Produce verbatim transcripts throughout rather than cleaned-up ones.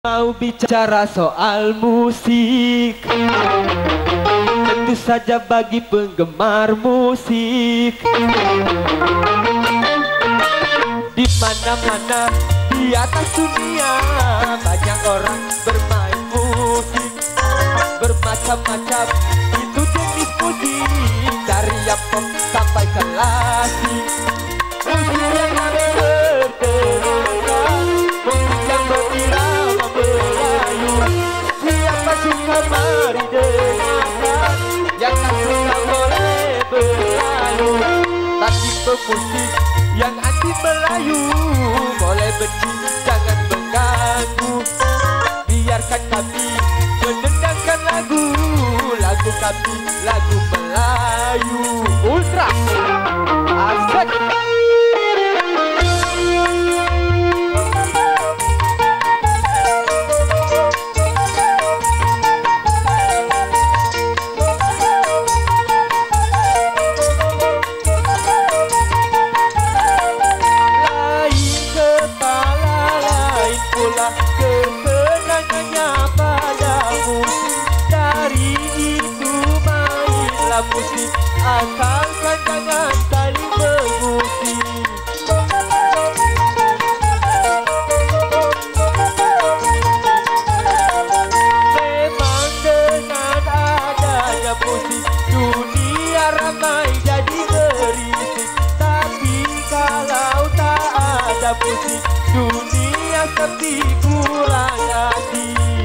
Mau bicara soal musik, tentu saja bagi penggemar musik. Di mana-mana di atas dunia banyak orang bermain musik, bermacam-macam itu jenis musik, dari yang pop sampai klasik. Musik yang aneh berdengarkan, musik yang berirama Melayu. Siapa suka mari dengarkan, yang tak suka boleh berlalu. Tapi pemusik yang anti Melayu boleh benci, jangan mengganggu. Biarkan kami mendendangkan lagu, lagu kami, lagu Melayu. Ultra asik. Kesenangannya pada musik, dari itu mainlah musik, asalkan jangan saling mengusik. Memang dengan adanya musik, dunia ramai jadi berisik. Tapi kalau tak ada musik, dunia sepi kurang hati.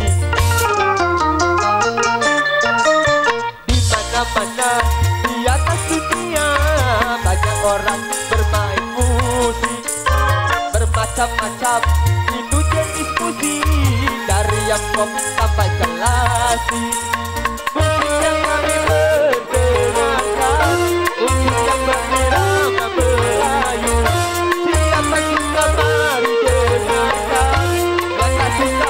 Di mana-mana di atas dunia banyak orang bermain musik, bermacam-macam itu jenis musik, dari yang pop sampai klasik. Musik yang kami berdengarkan, musik yang berirama Melayu. Siapa suka mari dengarkan, yang tak suka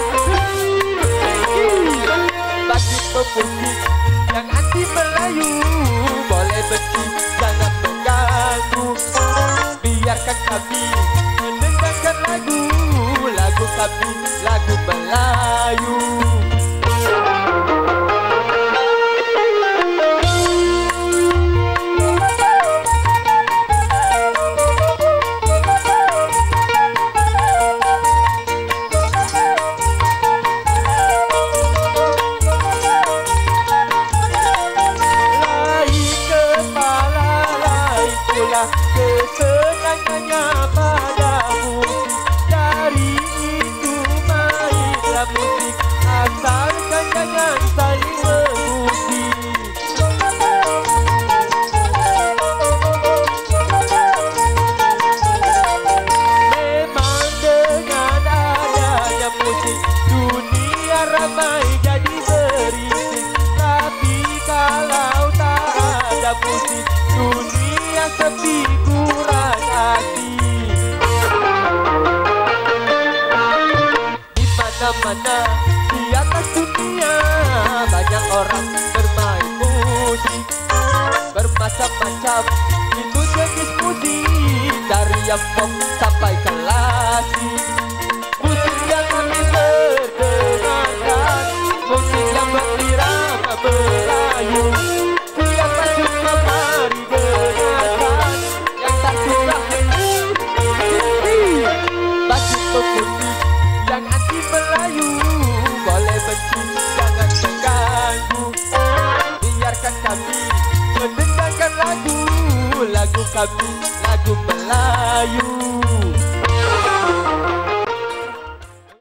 bagi pemusik yang anti Melayu boleh benci, jangan mengganggu. Biarkan kami mendendangkan lagu, lagu kami, lagu Melayu. Kesenangannya pada musik, dari itu mainlah musik, asalkan jangan saling mengusik. Memang dengan adanya musik, dunia ramai jadi berisik. Tapi kalau tak ada musik, dunia sepi kurang hati. Di mana-mana di atas dunia banyak orang bermain musik, bermacam-macam itu jenis musik, dari yang pop sampai klasik. Musik yang kami berdengarkan, musik yang berirama Melayu. Siapa suka mari dengarkan, yang tak suka bagi pemusik yang anti Melayu boleh benci, jangan mengganggu. Biarkan kami mendendangkan lagu, lagu kami, lagu Melayu.